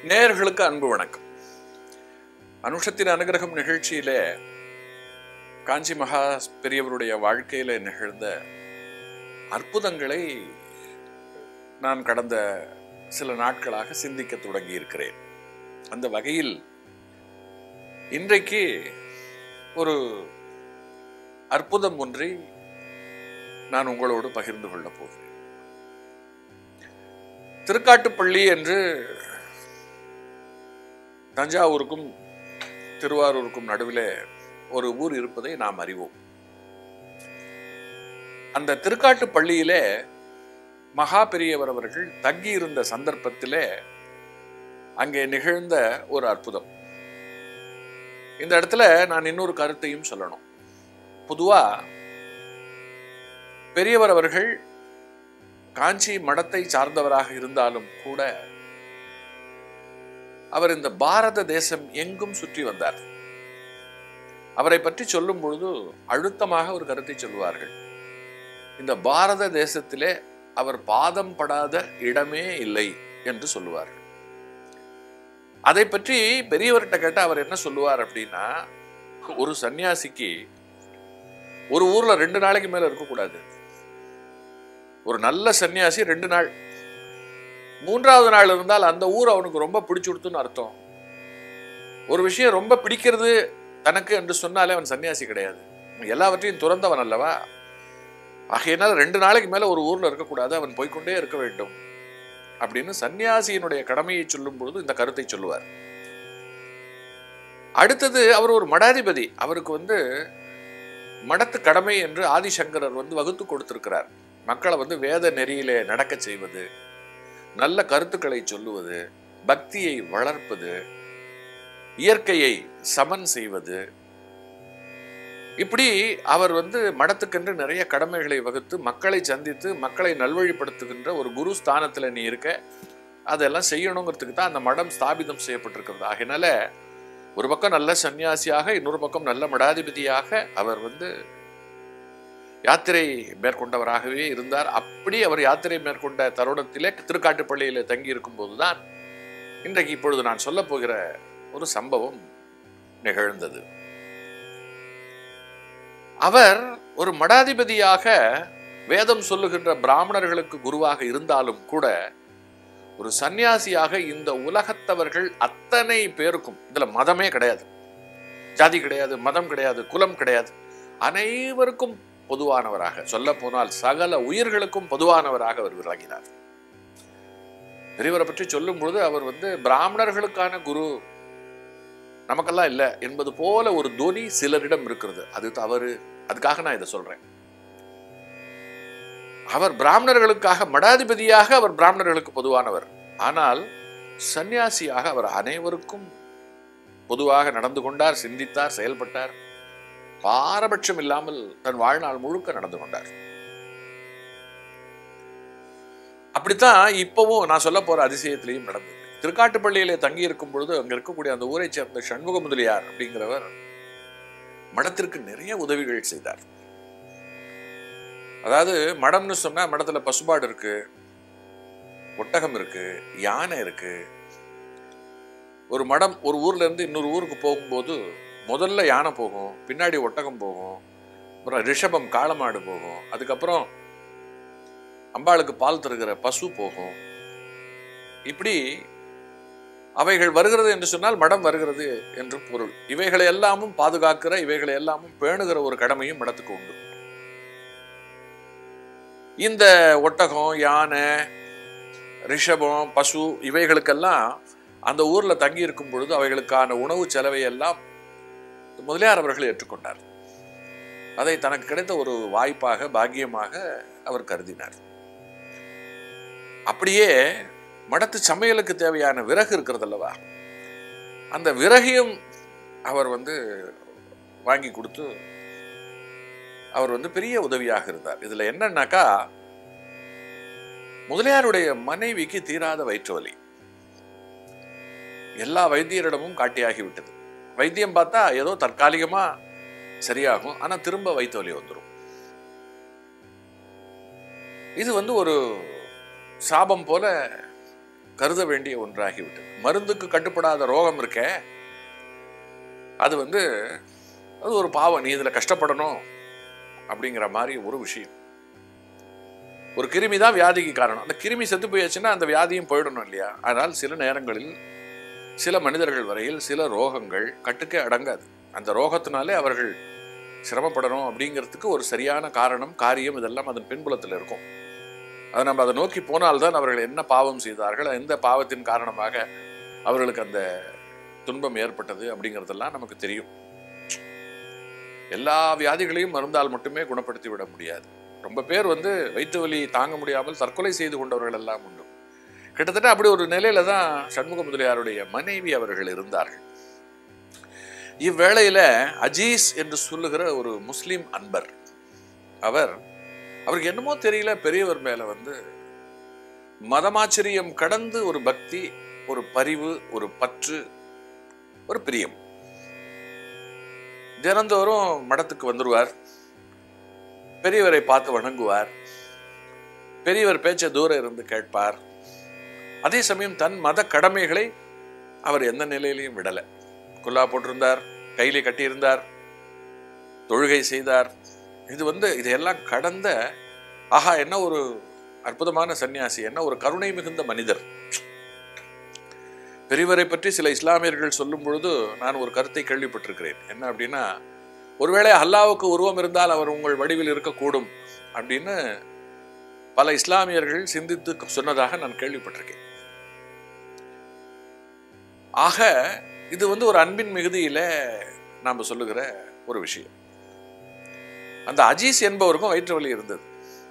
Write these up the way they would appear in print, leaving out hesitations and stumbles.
நேயர்களுக்கு அன்பு வணக்கம். அனுஷத்தின் அனுகிரகம் நிகழ்ச்சியிலே காஞ்சி மகா பெரியவருடைய வாழ்க்கையில நிகழ்ந்த அற்புதங்களை நான் கடந்த சில நாட்களாக சிந்திக்க தொடங்கி இருக்கிறேன். அந்த வகையில் இன்றைக்கு ஒரு அற்புதம் ஒன்றை நான் உங்களோடு பகிர்ந்து கொள்ளப் போகிறேன். திருக்காட்டுப்பள்ளி என்று தஞ்சாவூருக்கும் திருவாரூருக்கும் நடுவில் ஒரு ஊர் இருப்பதை நாம் அறிவோம். அந்த திருக்காட்டுப்பள்ளியிலே மகா பெரியவர் அவர்கள் தங்கியிருந்த சந்தர்ப்பத்திலே அங்கே நிகழ்ந்த ஒரு அற்புதம். இந்த இடத்துல நான் இன்னொரு கருத்தையும் சொல்லணும். பொதுவா பெரியவர் அவர்கள் காஞ்சி மடத்தை சார்ந்தவராக இருந்தாலும் கூட அவர் இந்த பாரத தேசம் எங்கும் சுற்றி வந்தார். அவரை பற்றி சொல்லும் பொழுது அழுத்தமாக ஒரு கருத்தை சொல்வார்கள். இந்த பாரத தேசத்திலே அவர் பாதம் படாத இடமே இல்லை என்று சொல்லுவார்கள். அதை பற்றி பெரியவர்கிட்ட கேட்ட அவர் என்ன சொல்லுவார் அப்படின்னா, ஒரு சன்னியாசிக்கு ஒரு ஊர்ல 2 நாளைக்கு மேல இருக்கக்கூடாது. ஒரு நல்ல சன்னியாசி 2 நாள், 3வது நாள் இருந்தால் அந்த ஊர் அவனுக்கு ரொம்ப பிடிச்சுடுத்துன்னு அர்த்தம். ஒரு விஷயம் ரொம்ப பிடிக்கிறது தனக்கு என்று சொன்னாலே அவன் சன்னியாசி கிடையாது, எல்லாவற்றையும் துறந்தவன் அல்லவா. ஆகையினால் 2 நாளைக்கு மேல ஒரு ஊர்ல இருக்கக்கூடாது, அவன் போய்கொண்டே இருக்க வேண்டும் அப்படின்னு சன்னியாசியினுடைய கடமையை சொல்லும் பொழுது இந்த கருத்தை சொல்லுவார். அடுத்தது அவர் ஒரு மடாதிபதி. அவருக்கு மடத்து கடமை என்று ஆதிசங்கரர் வகுத்து கொடுத்திருக்கிறார். மக்களை வேத நெறியிலே நடக்க செய்வது, நல்ல கருத்துக்களை சொல்லுவது, பக்தியை வளர்ப்பது, இயற்கையை சமன் செய்வது, இப்படி அவர் மடத்துக்கென்று நிறைய கடமைகளை வகுத்து மக்களை சந்தித்து மக்களை நல்வழிப்படுத்துகின்ற ஒரு குரு ஸ்தானத்துல நீ இருக்க, அதெல்லாம் செய்யணுங்கிறதுக்கு தான் அந்த மடம் ஸ்தாபிதம் செய்யப்பட்டிருக்கிறது. ஆகையினால ஒரு பக்கம் நல்ல சன்னியாசியாக, இன்னொரு பக்கம் நல்ல மடாதிபதியாக அவர் யாத்திரை மேற்கொண்டவராகவே இருந்தார். அப்படி அவர் யாத்திரை மேற்கொண்ட தருணத்திலே திருக்காட்டுப்பள்ளியிலே தங்கி இருக்கும் போதுதான் இன்றைக்கு இப்பொழுது நான் சொல்ல போகிற ஒரு சம்பவம் நிகழ்ந்தது. அவர் ஒரு மடாதிபதியாக வேதம் சொல்லுகின்ற பிராமணர்களுக்கு குருவாக இருந்தாலும் கூட ஒரு சன்னியாசியாக இந்த உலகத்தவர்கள் அத்தனை பேருக்கும், இதுல மதமே கிடையாது, ஜாதி கிடையாது, மதம் கிடையாது, குலம் கிடையாது, அனைவருக்கும் பொதுவானவராக, சொல்ல போனால் சகல உயிர்களுக்கும் பொதுவானவராக அவர் விளங்கினார். பெரியவரை பற்றி சொல்லும் பொழுது அவர் பிராமணர்களுக்கான குரு, நமக்கெல்லாம் இல்லை என்பது போல ஒரு தொனி சிலரிடம் இருக்கிறது. அது தவறு. அதுக்காக நான் இதை சொல்றேன். அவர் பிராமணர்களுக்காக மடாதிபதியாக அவர் பிராமணர்களுக்கு பொதுவானவர். ஆனால் சன்னியாசியாக அவர் அனைவருக்கும் பொதுவாக நடந்து கொண்டார், சிந்தித்தார், செயல்பட்டார். பாரபட்சம் இல்லாமல் தன் வாழ்நாள் முழுக்க நடந்து கொண்டார். அப்படித்தான் இப்பவும் நான் சொல்ல போற அதிசயத்திலையும் நடந்தது. திருக்காட்டுப்பள்ளியிலே தங்கி இருக்கும் பொழுது அங்க இருக்கக்கூடிய அந்த ஊரை சேர்ந்த சண்முக முதலியார் அப்படிங்கிறவர் மடத்திற்கு நிறைய உதவிகள் செய்தார். அதாவது மடம்னு சொன்னா மடத்துல பசுபாடு இருக்கு, ஒட்டகம் இருக்கு, யானை இருக்கு. ஒரு மடம் ஒரு ஊர்ல இருந்து இன்னொரு ஊருக்கு போகும்போது முதல்ல யானை போகும், பின்னாடி ஒட்டகம் போகும், அப்புறம் ரிஷபம் காளமாடு போகும், அதுக்கப்புறம் அம்பாளுக்கு பால் தருகிற பசு போகும். இப்படி அவைகள் வருகிறது என்று சொன்னால் மடம் வருகிறது என்று பொருள். இவைகளை எல்லாமும் பாதுகாக்கிற, இவைகளை எல்லாமும் பேணுகிற ஒரு கடமையும் மடத்துக்கு உண்டு. இந்த ஒட்டகம், யானை, ரிஷபம், பசு இவைகளுக்கெல்லாம் அந்த ஊர்ல தங்கி இருக்கும் பொழுது அவைகளுக்கான உணவு செலவை எல்லாம் முதலியார் அவர்கள் ஏற்றுக்கொண்டார். அதை தனக்கு கிடைத்த ஒரு வாய்ப்பாக, பாக்கியமாக அவர் கருதினார். அப்படியே மடத்து சமையலுக்கு தேவையான விறகு இருக்கிறது அல்லவா, அந்த விறகையும் அவர் வாங்கி கொடுத்து அவர் பெரிய உதவியாக இருந்தார். இதுல என்னன்னாக்கா, முதலியாருடைய மனைவிக்கு தீராத வயிற்று வலி எல்லா வைத்தியரிடமும் காட்டியாகிவிட்டது. வைத்தியம் பார்த்தா ஏதோ தற்காலிகமா சரியாகும், ஆனா திரும்ப வயிற்று வலி வந்துடும். இது ஒரு சாபம் போல கருத வேண்டிய ஒன்றாகிவிட்டது. மருந்துக்கு கட்டுப்படாத ரோகம் இருக்க, அது அது ஒரு பாவம், நீ இதுல கஷ்டப்படணும் அப்படிங்கிற மாதிரி ஒரு விஷயம். ஒரு கிருமி தான் வியாதிக்கு காரணம். அந்த கிருமி செத்து போயாச்சுன்னா அந்த வியாதியும் போயிடணும் இல்லையா? ஆனால் சில நேரங்களில் சில மனிதர்கள் வரையில் சில ரோகங்கள் கட்டுக்கே அடங்காது. அந்த ரோகத்தினாலே அவர்கள் சிரமப்படணும் அப்படிங்கிறதுக்கு ஒரு சரியான காரணம், காரியம் இதெல்லாம் அதன் பின்புலத்தில் இருக்கும். அதை நம்ம அதை நோக்கி போனால்தான் அவர்கள் என்ன பாவம் செய்தார்கள், எந்த பாவத்தின் காரணமாக அவர்களுக்கு அந்த துன்பம் ஏற்பட்டது அப்படிங்கிறதெல்லாம் நமக்கு தெரியும். எல்லா வியாதிகளையும் மருந்தால் மட்டுமே குணப்படுத்தி விட முடியாது. ரொம்ப பேர் வயிற்று வலி தாங்க முடியாமல் தற்கொலை செய்து கொண்டவர்கள் எல்லாம் உண்டு. கிட்டத்தட்ட அப்படி ஒரு நிலையில தான் சண்முக முதலியாருடைய மனைவி அவர்கள் இருந்தார்கள். இவ்வேளையில அஜீஸ் என்று சொல்லுகிற ஒரு முஸ்லிம் அன்பர், அவருக்கு என்னமோ தெரியல, பெரியவர் மேல மதமாச்சரியம் கடந்து ஒரு பக்தி, ஒரு பரிவு, ஒரு பற்று, ஒரு பிரியம். தினந்தோறும் மடத்துக்கு வந்துருவார், பெரியவரை பார்த்து வணங்குவார், பெரியவர் பேச்ச தூரம் இருந்து கேட்பார். அதே சமயம் தன் மத கடமைகளை அவர் எந்த நிலையிலையும் விடல. குல்லா போட்டிருந்தார், கையிலே கட்டியிருந்தார், தொழுகை செய்தார். இதையெல்லாம் கடந்த ஆஹா, என்ன ஒரு அற்புதமான சன்னியாசி, என்ன ஒரு கருணை மிகுந்த மனிதர். பெரியவரை பற்றி சில இஸ்லாமியர்கள் சொல்லும் பொழுது நான் ஒரு கருத்தை கேள்விப்பட்டிருக்கிறேன். என்ன அப்படின்னா, ஒருவேளை அல்லாவுக்கு உருவம் இருந்தால் அவர் உங்கள் வடிவில் இருக்கக்கூடும் அப்படின்னு பல இஸ்லாமியர்கள் சிந்தித்து சொன்னதாக நான் கேள்விப்பட்டிருக்கேன். ஆக இது ஒரு அன்பின் மிகுதியில நாம சொல்லுகிற ஒரு விஷயம். அந்த அஜீஸ் என்பவருக்கும் வயிற்று வலி இருந்தது.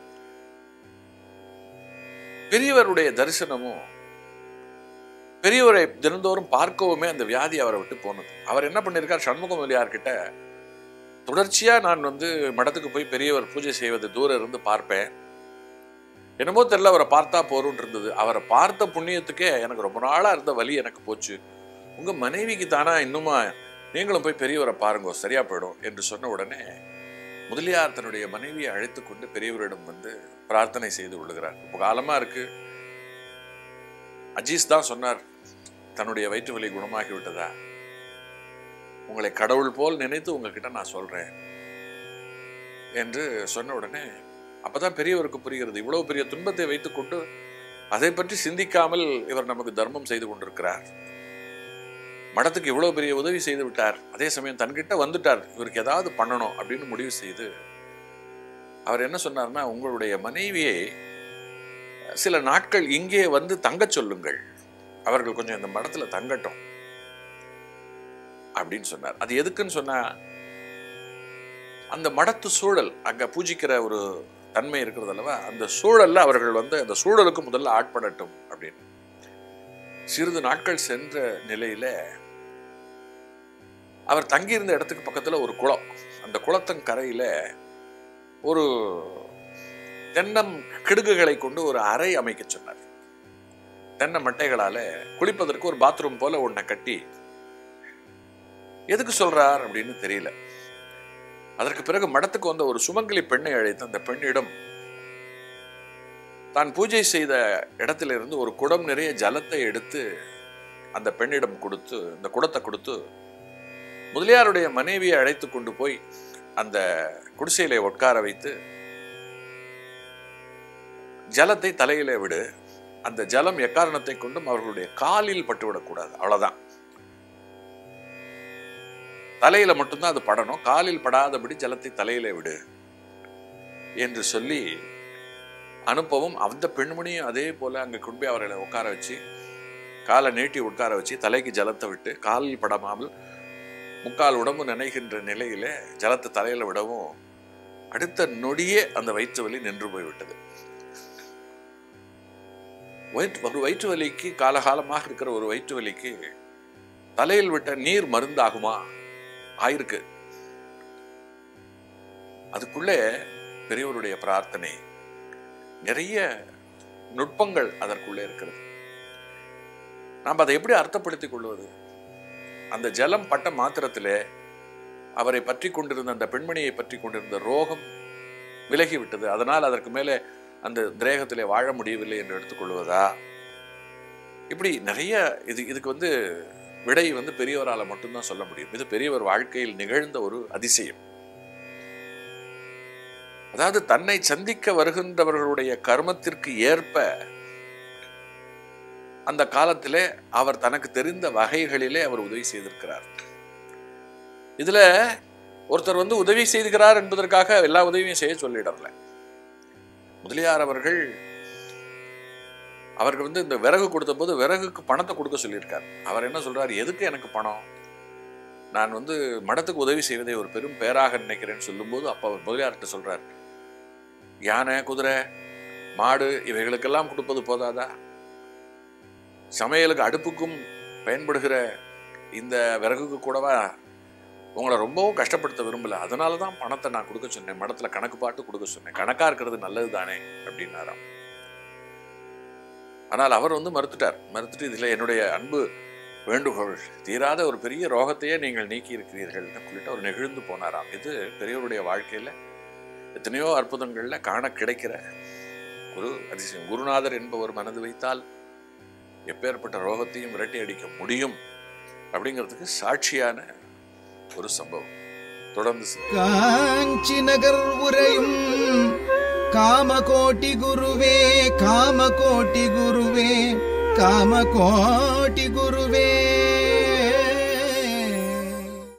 பெரியவருடைய தரிசனமும் பெரியவரை தினந்தோறும் பார்க்கவுமே அந்த வியாதி அவரை விட்டு போனது. அவர் என்ன பண்ணிருக்கார், சண்முக முதலியார்கிட்ட தொடர்ச்சியா நான் மடத்துக்கு போய் பெரியவர் பூஜை செய்வதை தூரம் இருந்து பார்ப்பேன், என்னமோ தெரியல அவரை பார்த்தா போரும் இருந்தது. அவரை பார்த்த புண்ணியத்துக்கே எனக்கு ரொம்ப நாளா இருந்த வலி எனக்கு போச்சு. உங்க மனைவிக்கு தானா இன்னுமா, நீங்களும் போய் பெரியவரை பாருங்க, சரியா போயிடும் என்று சொன்ன உடனே முதலியார் தன்னுடைய மனைவியை அழைத்து கொண்டு பெரியவரிடம் பிரார்த்தனை செய்து கொள்ளுகிறார். ரொம்ப காலமா இருக்கு, அஜீஸ் தான் சொன்னார் தன்னுடைய வயிற்று வலி குணமாகி விட்டதா, உங்களை கடவுள் போல் நினைத்து உங்ககிட்ட நான் சொல்றேன் என்று சொன்ன உடனே அப்பதான் பெரியவருக்கு புரிகிறது, இவ்வளவு பெரிய துன்பத்தை வைத்துக் கொண்டு அதை பற்றி சிந்திக்காமல் இவர் நமக்கு தர்மம் செய்து கொண்டிருக்கிறார், மடத்துக்கு இவ்வளவு பெரிய உதவி செய்து விட்டார், அதே சமயம் தன்கிட்ட வந்துட்டார், இவருக்கு ஏதாவது பண்ணணும் அப்படின்னு முடிவு செய்து அவர் என்ன சொன்னார்னா, உங்களுடைய மனைவியை சில நாட்கள் இங்கே தங்க சொல்லுங்கள், அவர்கள் கொஞ்சம் இந்த மடத்துல தங்கட்டும் அப்படின்னு சொன்னார். அது எதுக்குன்னு சொன்னா, அந்த மடத்து சூழல், அங்க பூஜிக்கிற ஒரு தன்மை இருக்கிறது அல்லவா, அந்த சூழல்ல அவர்கள் அந்த சூழலுக்கு முதல்ல ஆட்படட்டும் அப்படின்னு. சிறிது நாட்கள் சென்ற நிலையில அவர் தங்கியிருந்த இடத்துக்கு பக்கத்துல ஒரு குளம், அந்த குளத்தின் கரையில ஒரு தென்னம் கிடுகுகளை கொண்டு ஒரு அறை அமைக்க சொன்னார். தென்னை மட்டைகளால குளிப்பதற்கு ஒரு பாத்ரூம் போல ஒன்றை கட்டி, எதுக்கு சொல்றார் அப்படின்னு தெரியல. அதற்கு பிறகு மடத்துக்கு வந்த ஒரு சுமங்கலி பெண்ணை அழைத்து அந்த பெண்ணிடம் தான் பூஜை செய்த இடத்திலிருந்து ஒரு குடம் நிறைய ஜலத்தை எடுத்து அந்த பெண்ணிடம் கொடுத்து, அந்த குடத்தை கொடுத்து, முதலியாருடைய மனைவியை அழைத்து கொண்டு போய் அந்த குடிசையிலே உட்கார வைத்து ஜலத்தை தலையிலே விடு, அந்த ஜலம் எக்காரணத்தை கொண்டும் அவர்களுடைய காலில் பட்டுவிடக்கூடாது, அவ்வளவுதான், தலையில மட்டும்தான் அது படணும், காலில் படாதபடி ஜலத்தை தலையிலே விடு என்று சொல்லி அனுப்பவும், அந்த பெண்மணியும் அதே போல அங்க கொண்டு போய் அவர்களை உட்கார வச்சு காலை நீட்டி உட்கார வச்சு தலைக்கு ஜலத்தை விட்டு காலில் படாமல் முக்கால் உடம்பு நினைகின்ற நிலையில ஜலத்தை தலையில விடவும் அடுத்த நொடியே அந்த வயிற்று வலி நின்று போய்விட்டது. ஒரு வயிற்று வலிக்கு, காலகாலமாக இருக்கிற ஒரு வயிற்று வலிக்கு தலையில் விட்ட நீர் மருந்தாகுமா? ஆயிருக்கு. அதுக்குள்ளே பெரியவருடைய பிரார்த்தனை, நிறைய நுட்பங்கள் அதற்குள்ளே இருக்கிறது. நாம் அதை எப்படி அர்த்தப்படுத்திக் கொள்வது? அந்த ஜலம் பட்ட மாத்திரத்திலே அவரை பற்றி கொண்டிருந்த, அந்த பெண்மணியை பற்றி கொண்டிருந்த ரோகம் விலகிவிட்டது, அதனால் அதற்கு மேலே அந்த திரேகத்திலே வாழ முடியவில்லை என்று எடுத்துக்கொள்வதா? இப்படி நிறைய இதுக்கு வந்து விடை வந்து பெரியவரால் மட்டும்தான் சொல்ல முடியும். இது பெரியவர் வாழ்க்கையில் நிகழ்ந்த ஒரு அதிசயம். அதாவது தன்னை சந்திக்க வருகின்றவர்களுடைய கர்மத்திற்கு ஏற்ப அந்த காலத்திலே அவர் தனக்கு தெரிந்த வகைகளிலே அவர் உதவி செய்திருக்கிறார். இதுல ஒருத்தர் வந்து உதவி செய்திருக்கிறார் என்பதற்காக எல்லா உதவியும் செய்ய சொல்லிடல. முதலியார் அவருக்கு வந்து இந்த விறகு கொடுத்த போது விறகுக்கு பணத்தை கொடுக்க சொல்லியிருக்கார். அவர் என்ன சொல்றார், எதுக்கு எனக்கு பணம், நான் வந்து மடத்துக்கு உதவி செய்வதை ஒரு பெரும் பேராக நினைக்கிறேன்னு சொல்லும்போது அப்ப அவர் முதலியார்கிட்ட சொல்றார், யானை, குதிரை, மாடு இவைகளுக்கெல்லாம் கொடுப்பது போதாதா, சமையலுக்கு அடுப்புக்கும் பயன்படுகிற இந்த விறகுக்கு கூடவா உங்களை ரொம்பவும் கஷ்டப்படுத்த விரும்பல, அதனால தான் பணத்தை நான் கொடுக்க சொன்னேன், மடத்துல கணக்கு பாட்டு கொடுக்க சொன்னேன், கணக்கா இருக்கிறது நல்லது தானே அப்படின்னாராம். ஆனால் அவர் வந்து மறுத்துட்டு இதுல என்னுடைய அன்பு வேண்டுகோள், தீராத ஒரு பெரிய ரோகத்தையே நீங்கள் நீக்கி இருக்கிறீர்கள் சொல்லிட்டு அவர் நெகிழ்ந்து போனாராம். இது பெரியவருடைய வாழ்க்கையில எத்தனையோ அற்புதங்கள்ல காண கிடைக்கிற ஒரு அதிசயம். குருநாதர் என்பவர் மனது வைத்தால் எப்பேற்பட்ட ரோகத்தையும் விரட்டி அடிக்க முடியும் அப்படிங்கிறதுக்கு சாட்சியான ஒரு சம்பவம். தொடர்ந்து காஞ்சி நகர் உரையும் காமகோட்டி குருவே, காமகோட்டி குருவே, காமகோட்டி குருவே.